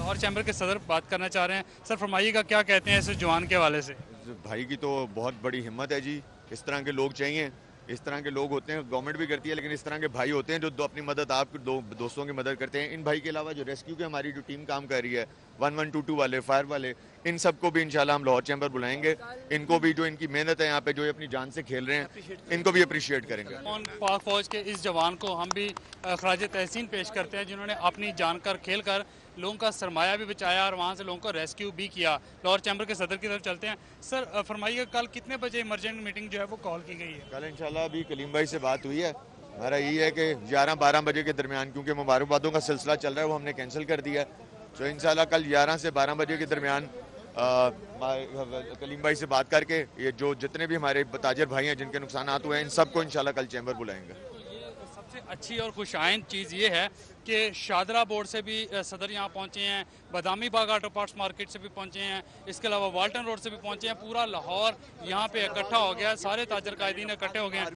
Lahore chamber के सदर बात करना चाह रहे हैं। सर फरमाइएगा, क्या कहते हैं इस जवान के हवाले से? भाई की तो बहुत बड़ी हिम्मत है जी। इस तरह के लोग चाहिए। इस तरह के लोग होते हैं, गवर्नमेंट भी करती है, लेकिन इस तरह के भाई होते हैं जो अपनी मदद आपके दोस्तों की मदद करते हैं। इन भाई के अलावा जो रेस्क्यू की हमारी जो टीम काम कर रही है, 1122 वाले, फायर वाले, इन सबको भी इंशाल्लाह हम लाहौर चैम्बर बुलाएंगे। इनको भी, जो इनकी मेहनत है यहाँ पे, जो ये अपनी जान से खेल रहे हैं, इनको भी अप्रिशिएट करेंगे। पाक फौज के इस जवान को हम भी खराज तहसीन पेश करते हैं, जिन्होंने अपनी जान कर खेल कर लोगों का सरमाया भी बचाया और वहाँ से लोगों को रेस्क्यू भी किया। लाहौर चैम्बर के सदर की तरफ चलते हैं। सर फरमाइएगा, कल कितने बजे इमरजेंट मीटिंग जो है वो कॉल की गई है? कल इंशाल्लाह अभी कलीम भाई से बात हुई है। हमारा यही है कि 11-12 बजे के दरमियान, क्योंकि मुबारकबादों का सिलसिला चल रहा है, वो हमने कैंसिल कर दिया है। तो इंशाल्लाह कल 11 से 12 बजे के दरमियान कलीम भाई से बात करके ये जो जितने भी हमारे ताजर भाई हैं जिनके नुकसान हुए हैं, इन सबको इंशाल्लाह कल चैम्बर बुलाएंगे। सबसे अच्छी और खुशाइन चीज़ ये है कि शादरा बोर्ड से भी सदर यहाँ पहुँचे हैं, Badami Bagh auto parts market से भी पहुँचे हैं, इसके अलावा वाल्टन रोड से भी पहुँचे हैं। पूरा लाहौर यहाँ पे इकट्ठा हो गया है, सारे ताजर कायदीन इकट्ठे हो गए हैं।